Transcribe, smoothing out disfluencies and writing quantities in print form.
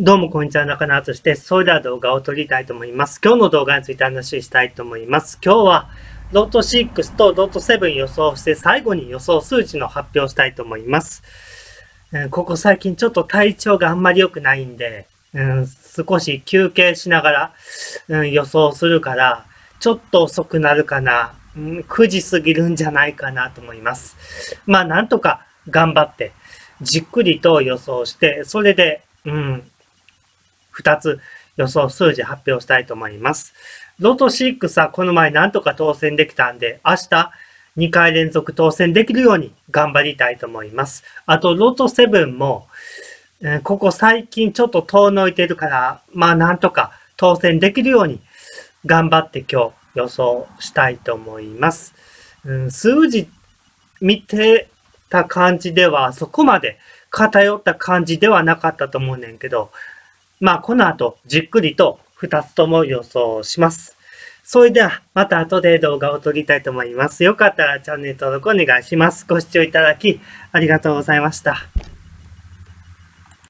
どうもこんにちは、中野敦です。それでは動画を撮りたいと思います。今日の動画について話したいと思います。今日はロト6とロト7予想して最後に予想数値の発表したいと思います。ここ最近ちょっと体調があんまり良くないんで、少し休憩しながら、予想するから、ちょっと遅くなるかな、9時過ぎるんじゃないかなと思います。まあなんとか頑張ってじっくりと予想して、それで、2つ予想数字発表したいと思います。ロト6はこの前なんとか当選できたんで、明日2回連続当選できるように頑張りたいと思います。あと、ロト7も、ここ最近ちょっと遠のいてるから、まあなんとか当選できるように頑張って今日予想したいと思います。数字見てた感じではそこまで偏った感じではなかったと思うねんけど、まあこの後じっくりと2つとも予想します。それではまた後で動画を撮りたいと思います。よかったらチャンネル登録お願いします。ご視聴いただきありがとうございました。